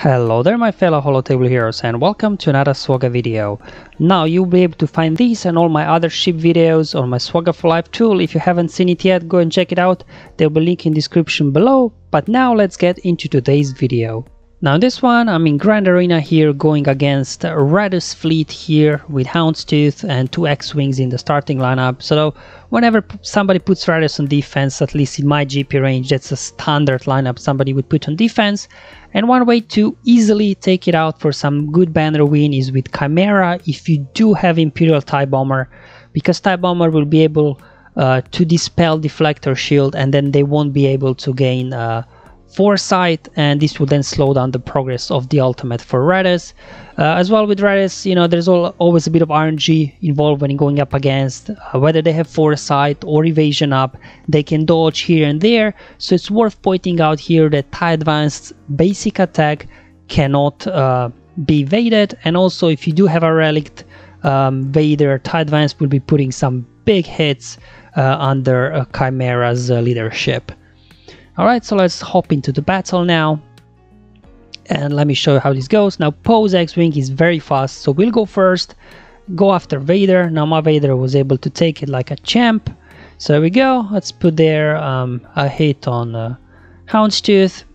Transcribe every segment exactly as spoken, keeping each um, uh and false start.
Hello there my fellow Holotable heroes and welcome to another S W G O H video. Now you'll be able to find these and all my other ship videos on my S W G O H for Life tool. If you haven't seen it yet, go and check it out. There'll be a link in the description below. But now let's get into today's video. Now this one I'm in Grand Arena here going against Raddus fleet here with Houndstooth and two X-Wings in the starting lineup. So whenever somebody puts Raddus on defense, at least in my G P range, that's a standard lineup somebody would put on defense. And one way to easily take it out for some good banner win is with Chimaera if you do have Imperial TIE Bomber, because TIE Bomber will be able uh, to dispel Deflector Shield and then they won't be able to gain uh, foresight, and this will then slow down the progress of the ultimate for Raddus. Uh, as well with Raddus, you know, there's all, always a bit of R N G involved when going up against, uh, whether they have foresight or evasion up, they can dodge here and there, so it's worth pointing out here that TIE Advanced basic attack cannot uh, be evaded, and also if you do have a relic um, Vader, TIE Advanced will be putting some big hits uh, under uh, Chimaera's uh, leadership. Alright, so let's hop into the battle now. And let me show you how this goes. Now, Poe's X-Wing is very fast, so we'll go first. Go after Vader. Now, my Vader was able to take it like a champ. So there we go. Let's put there um, a hit on uh, Houndstooth.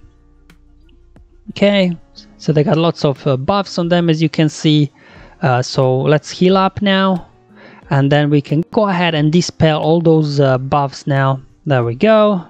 Okay, so they got lots of uh, buffs on them, as you can see. Uh, so let's heal up now. And then we can go ahead and dispel all those uh, buffs now. There we go.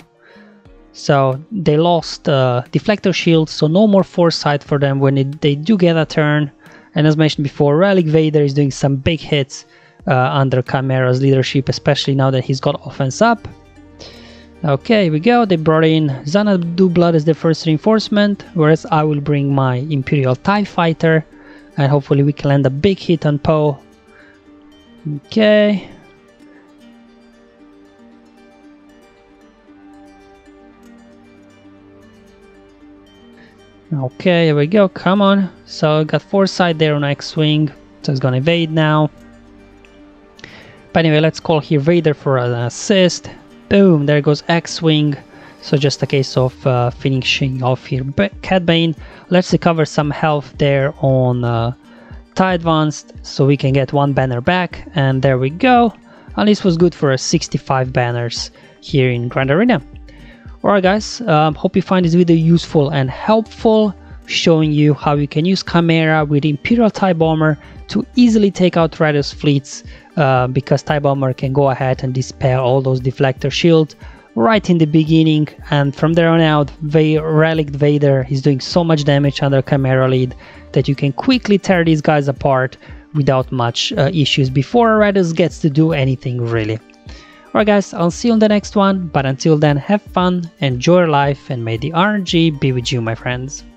So they lost uh, Deflector Shield, so no more foresight for them when it, they do get a turn. And as mentioned before, Relic Vader is doing some big hits uh, under Chimaera's leadership, especially now that he's got offense up. Okay, here we go. They brought in Xanadu Blood as their first reinforcement, whereas I will bring my Imperial TIE Fighter, and hopefully we can land a big hit on Poe. Okay. Okay, here we go, come on. So got foresight there on X-Wing, so it's gonna evade now. But anyway, let's call here Vader for an assist. Boom, there goes X-Wing. So just a case of uh, finishing off here Cat Bane. Let's recover some health there on uh, TIE Advanced, so we can get one banner back. And there we go. And this was good for a sixty-five banners here in Grand Arena. Alright guys, um, hope you find this video useful and helpful, showing you how you can use Chimaera with Imperial TIE Bomber to easily take out Raddus fleets, uh, because TIE Bomber can go ahead and dispel all those Deflector Shields right in the beginning, and from there on out, Va Relic Vader is doing so much damage under Chimaera lead that you can quickly tear these guys apart without much uh, issues before Raddus gets to do anything really. Alright guys, I'll see you on the next one, but until then, have fun, enjoy your life, and may the R N G be with you, my friends.